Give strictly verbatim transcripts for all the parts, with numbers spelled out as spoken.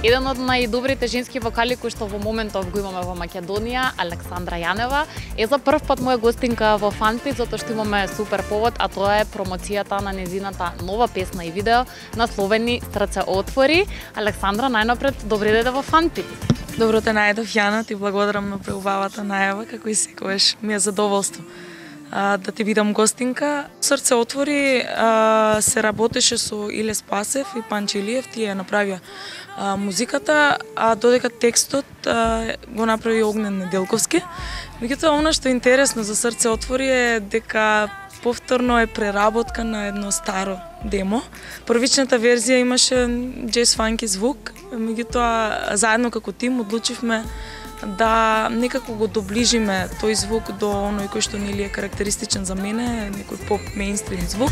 Еден од најдобрите женски вокали кои што во моментов го имаме во Македонија, Александра Јанева, е за прв пат моја гостинка во Фанпит, затоа што имаме супер повод, а тоа е промоцијата на незината нова песна и видео насловени Срце отвори. Александра, најнапред, добри дојде во Фанпит. Добро те најдов, Јана, ти благодарам на преубавата најава, како и секогаш ми е задоволство а, да ти видам гостинка. Срце отвори а, се работеше со Иле Спасев и Панче Илиев, тие направија а, музиката, а додека текстот а, го направи Огнен Неделковски. Меѓутоа, она што е интересно за Срце отвори е дека повторно е преработка на едно старо демо. Првичната верзија имаше джез фанки звук, меѓутоа заедно како тим одлучивме да некако го доближиме тој звук до оној кој што нели е карактеристичен за мене, некој поп мејнстрим звук.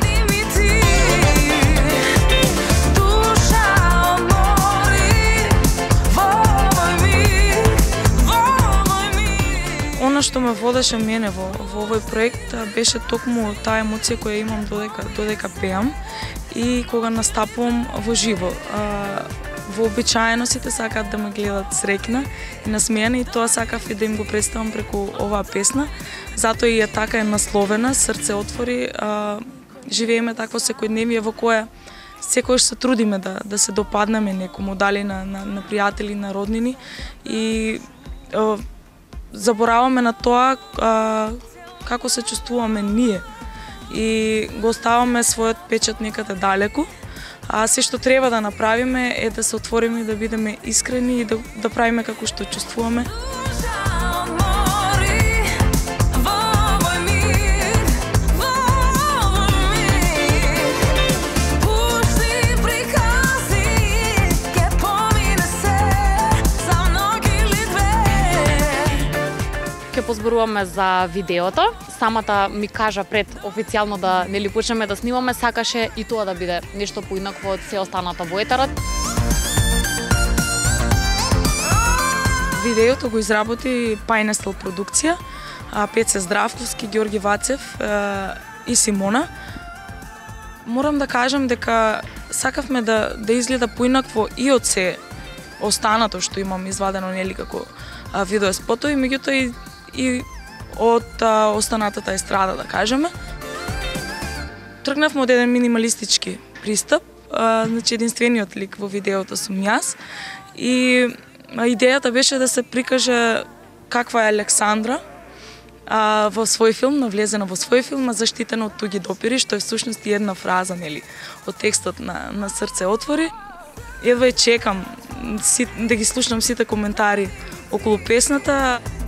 Она што ме водеше мене во, во овој проект беше токму таа емоција која имам додека, додека пеам и кога настапувам во живо. Вообичаено сите сакаат да ме гледат среќна и насмејана и тоа сакав и да им го представам преку оваа песна. Затоа и е така е насловена Срце отвори. Живееме такво секојдневие во кое секојаш се трудиме да, да се допаднеме некому, дали на, на, на пријатели, на роднини и а, забораваме на тоа а, како се чувствуваме ние и го оставаме својот печат некаде далеку. А се што треба да направиме е да се отвориме и да бидеме искрени и да, да правиме како што чувствуваме. Ке позборуваме за видеото. Самата ми кажа пред официјално да нели почнеме да снимаме, сакаше и тоа да биде нешто поинакво од се останата во етерот. Видеото го изработи Пайнестел продукција, Пеце Здравковски, Ѓорги Вацев и Симона. Морам да кажам дека сакавме да да изгледа поинакво и од се останато што имам извадено нели како видео спотови, меѓутоа и и од а, останатата естрада, да кажеме. Тргнавме од еден минималистички пристап, а, значи единствениот лик во видеото сум јас и а, идејата беше да се прикаже каква е Александра а, во свој филм, навлезена во свој филм, а заштитена од туѓи допири, што е всушност и една фраза, нели, од текстот на, на Срце отвори. Едва и чекам си, да ги слушнам сите коментари околу песната.